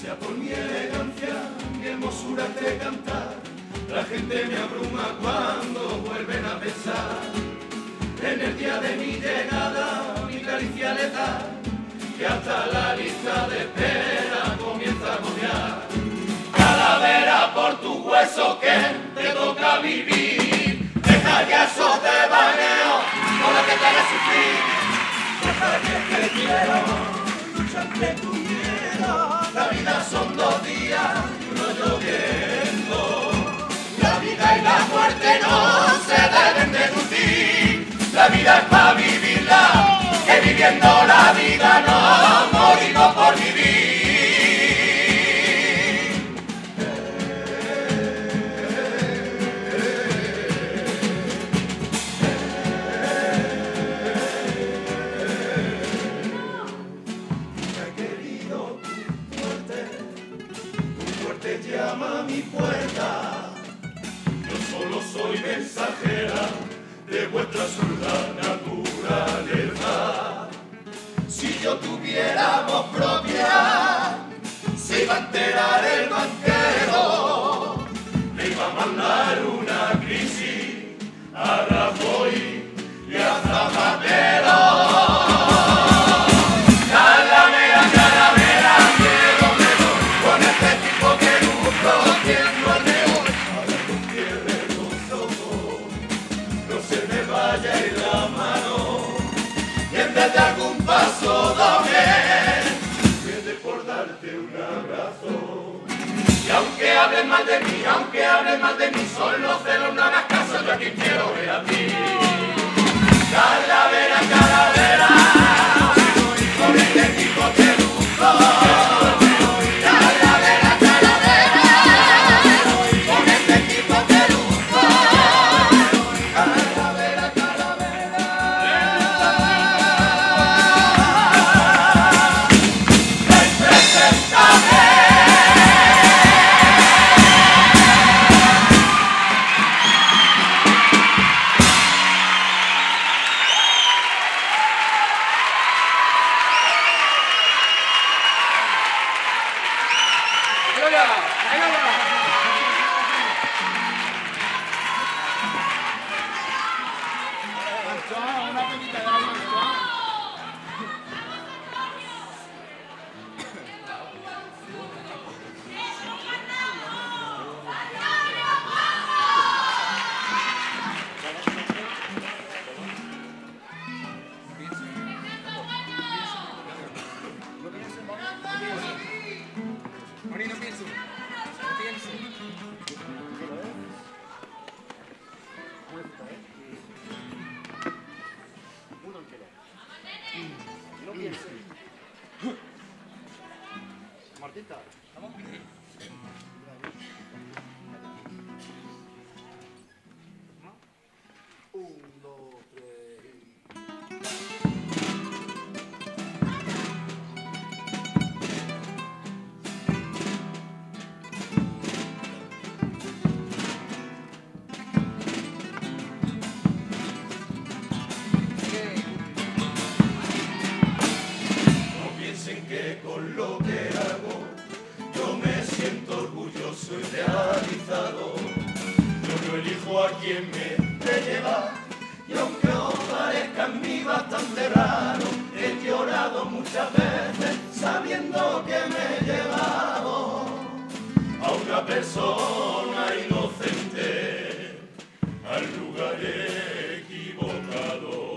sea por mi elegancia, mi hermosura de cantar, la gente me abruma cuando vuelven a pensar en el día de mi llegada, mi caricia letal, que hasta la lista de espera comienza a agobiar. Calavera, por tus huesos que te toca vivir, deja ya esos devaneos con los que te hagas sufrir. Deja que te quiero, lucha ante tu miedo. La vida son 2 días y uno lloviendo. La vida y la muerte no se deben deducir. La vida es para vivirla, que viviendo la vida no morimos por vivir. Llama a mi puerta, yo solo soy mensajera de vuestra zurda naturaleza. Si yo tuviera voz propia, se iba a enterar el banquero, le iba a mandar una crisis a Rajoy y a Zapatero. De algún paso doble, quede por darte un abrazo. Y aunque hablen mal de mí, aunque hablen mal de mí, son los celos, no hagas caso, yo aquí quiero ver a ti. Calavera, calavera, con este tipo te busco. Martita, ¿vamos? 1, 2, 3. Que con lo que hago yo me siento orgulloso y realizado. Yo no elijo a quien me lleva, y aunque os parezca en mí bastante raro, he llorado muchas veces sabiendo que me he llevado a una persona inocente al lugar equivocado.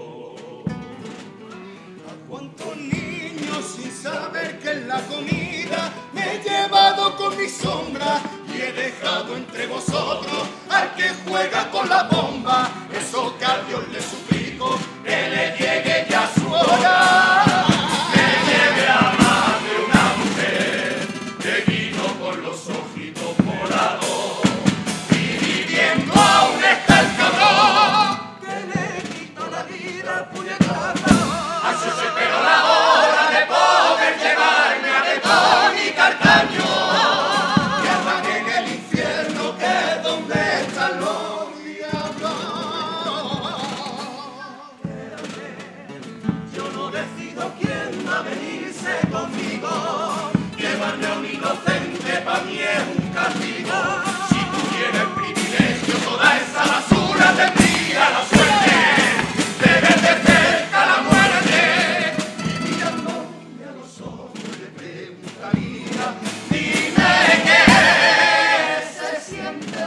¿A cuántos niños sin saber qué es la comida me he llevado con mi sombra y he dejado entre vosotros al que juega con la bomba? Eso que a Dios le suplico, que le llegue ya su hora, que llegue a más de una mujer que vino con los ojitos morados y viviendo aún está el cabrón que le quitó la vida al puñetazo. Así se esperó la hora de poder llevarme a Betón y Carcaño, que arranque en el infierno, que es donde están los diablos. inocente para mí es un castigo. Si tuviera el privilegio, toda esa basura tendría la suerte de ver de cerca la muerte. Y mirándome a los ojos le preguntaría, dime qué se siente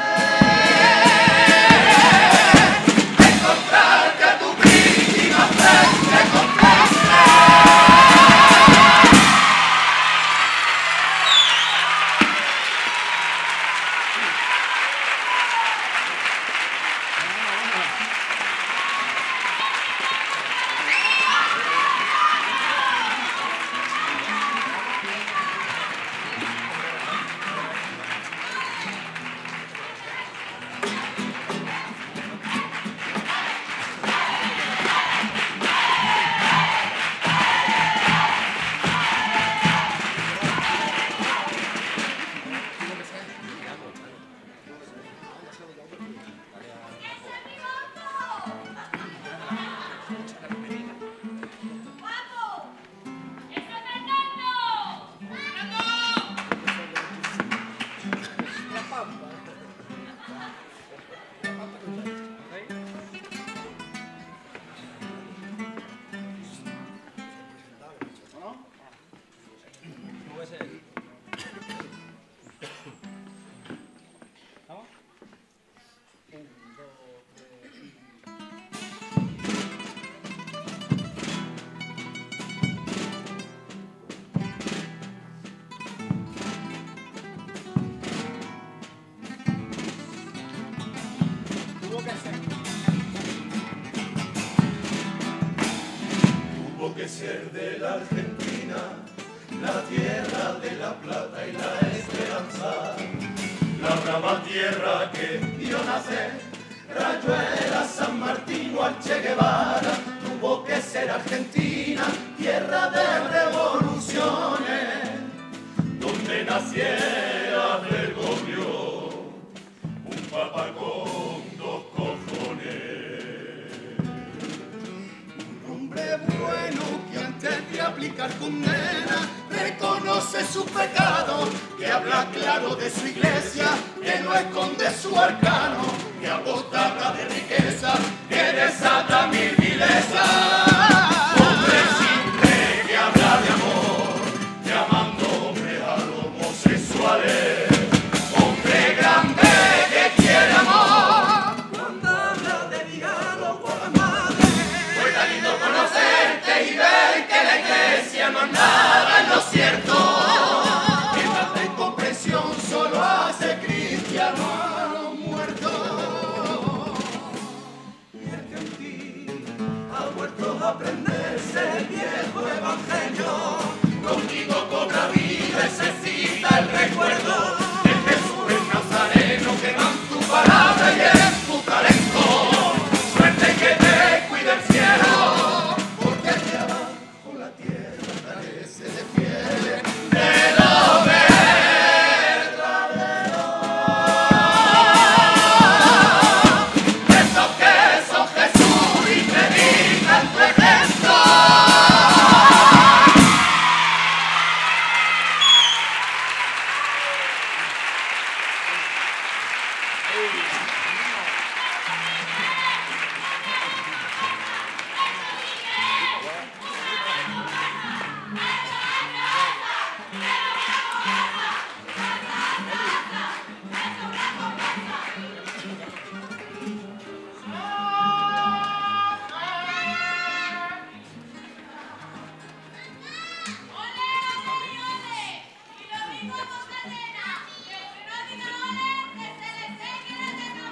encontrarte a tu víctima frente con frente. Tuvo que ser de la Argentina, la tierra de la plata y la esperanza, la brava tierra que vio nacer Rayuela, San Martín o al Che Guevara. Tuvo que ser Argentina, tierra de revoluciones, donde naciera Bergoglio, un papa con dos cojones. Hombre bueno que antes de aplicar condena reconoce su pecado, que habla claro de su iglesia, que no esconde su arcano, que apostará de riqueza, que desata mil vilezas. Hombre simple que habla de amor, llamando hombre a los homosexuales. Hombre grande que quiere amor, cuando habla de diálogo a la madre. Fue lindo conocerte y ver que la iglesia no andaba en lo cierto, que falta de comprensión solo hace cristiano a los muertos. Y el que en ti ha vuelto a aprenderse el viejo evangelio, contigo cobra vida y se cita el recuerdo de Jesús el Nazareno, que va en tu palabra y en tu talento. Suerte que te cuide el cielo, porque de abajo la tierra carece de fiel de lo verdadero. Esos que son Jesús y predican tu ejemplo. Y lo mismo con Catena, que el que no tiene honor, que se le seque la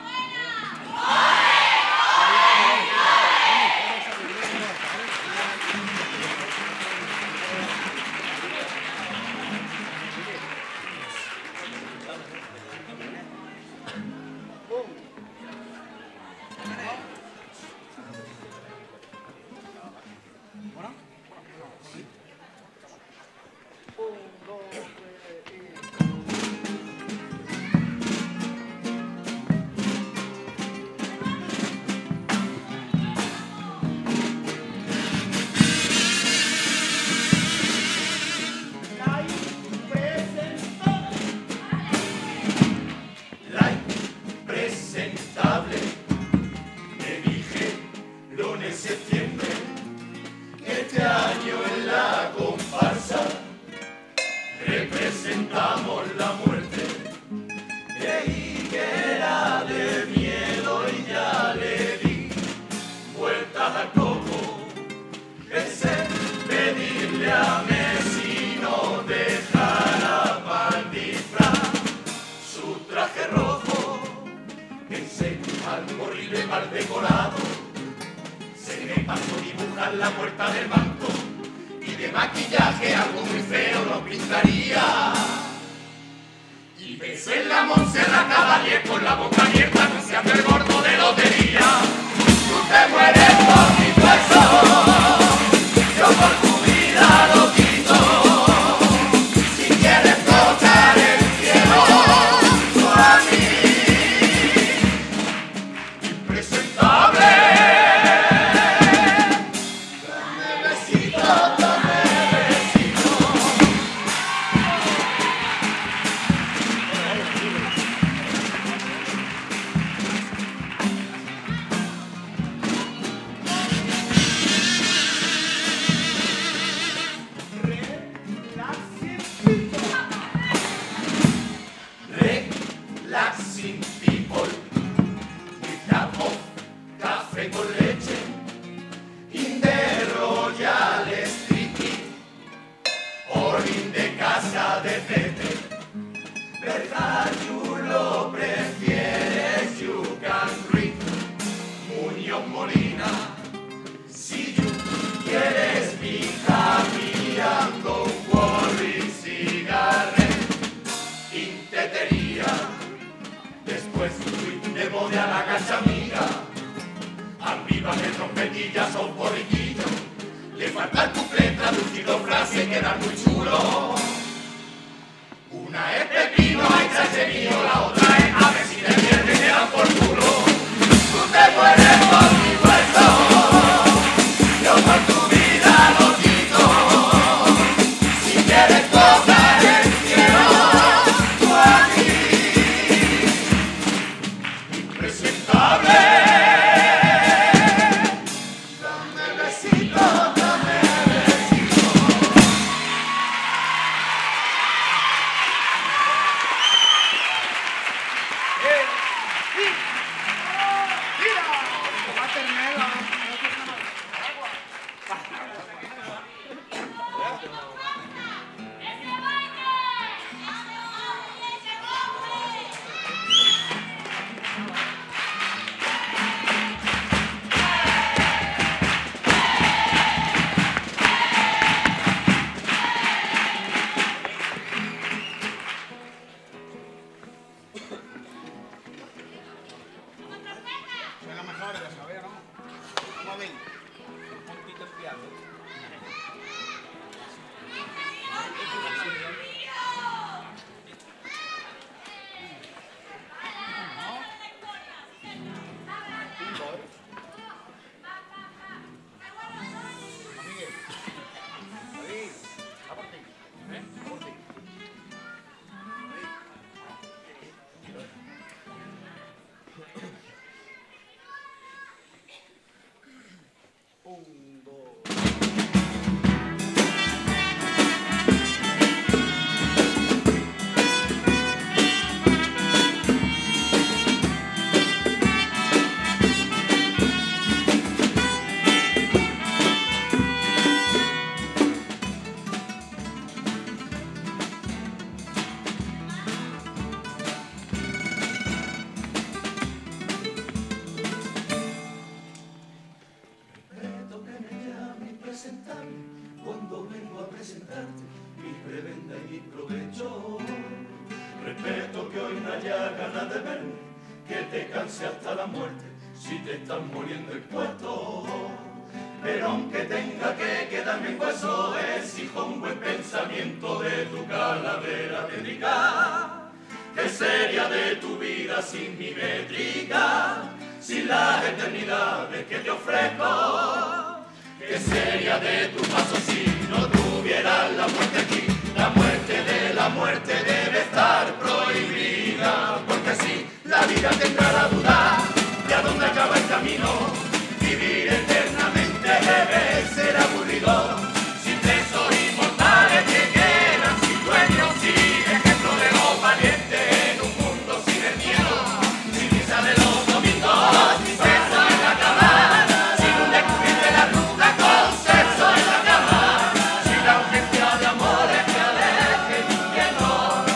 cerrar la puerta del banco y de maquillaje algo muy feo lo pintaría. Y pensé en la Montserrat Caballé con la boca abierta anunciando el gordo de lotería. Tú te mueres por mi hueso, yo por tu vida lo quito. Si quieres tocar el cielo, tú a mí, impresentable. Dame besito, dame besito. Relaxing people, with cup of café con leche, in the Royal Street, or in the casa de Pepe. ¿Verdad tú lo prefieres? You can read Muñoz Molina. Si tú quieres be happy and don't worry, cigarette, tetería. Después fui de bode a la casa amiga, ambivas de trompetillas o un porriquillo. Le falta el cuplé traducido frase, queda muy chulo. Una es pepino, hecha mío, la otra es a ver si te pierdes y te dan por culo. Tú te mueres por mi hueso, yo por tu vida lo quito. Si quieres tocar el cielo, tú a mí, impresentable. Dame besito, dame besito. Son las mejores, lo sabía, ¿no? Vamos a ver. Un poquito el piano. Un, dos. Respeto que me llame y presentarme cuando vengo a presentarte mi prebenda y mi provecho. Respeto que hoy no haya ganas de verme, que te canse hasta la muerte si te estás muriendo el puesto. Pero aunque tenga que quedarme en hueso, exijo un buen pensamiento de tu calavera tétrica. ¿Qué sería de tu vida sin mi métrica? Sin las eternidades que te ofrezco. ¿Qué sería de tu paso si no tuvieras la muerte aquí? La muerte de la muerte debe estar prohibida, porque así la vida tendrá la duda de a dónde acaba el camino. Vivir eternamente debe ser aburrido, sin presos inmortales que quedan sin dueños, sin ejemplo de los valientes en un mundo sin el miedo, sin misa de los domingos, sin sexo en la cama, sin un descubrir de la ruta con sexo en la cama, sin la urgencia de amores que alejen y que no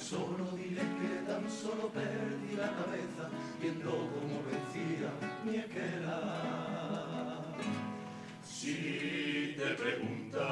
solo dile que tan solo perdí la cabeza viendo cómo vencía mi esquela. Si te preguntas,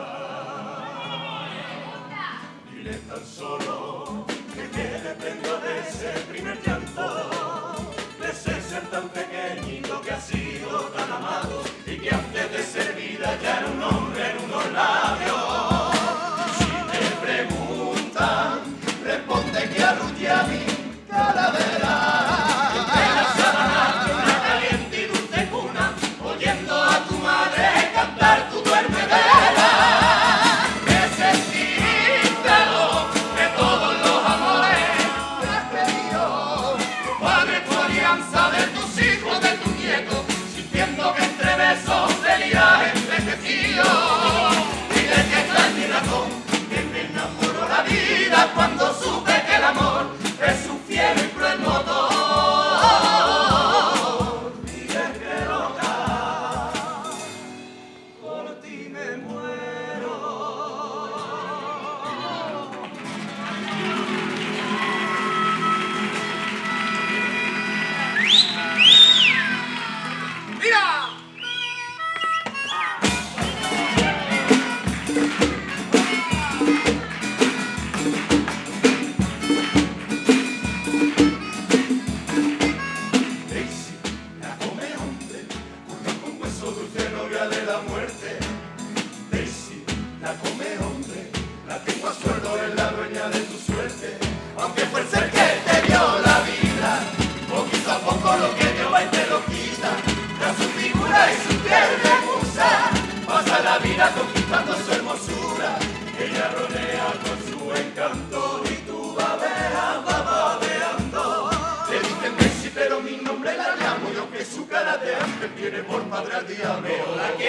dile tan solo que dependo de ese primer llanto, de ese ser tan pequeñito que ha sido tan amado y que antes de ser vida ya era un hombre en unos labios. Si te preguntan, responde que arrulle a mi calavera, entre la sábana de una caliente y dulce cuna, oyendo a tu madre cantar tu duermedera. Ese símbolo de todos los amores que has tenido, tu padre, tu alianza, de tus hijos, de tus nietos, sintiendo que entre besos serías envejecido. Dile que extraño mi razón, que me enamoró la vida cuando supe que el amor es su fiel y cruel motor. Dile que loca, por ti me muero. ¡Mira! Daisy, la come hombre, curva con hueso dulce, novia de la muerte. Daisy, la come hombre, la tengo a sueldo, es la dueña de tu suerte. Aunque fue el ser que te dio la vida, poquito a poco lo que te va y te lo quita. Tras su figura y su piel de musa, pasa la vida conquistando su hermosura. Ella rodea con su encanto y tú babeas, va babeando. Le dicen Daisy, pero mi nombre la llamo, y aunque su cara de ángel tiene por padre al diablo. La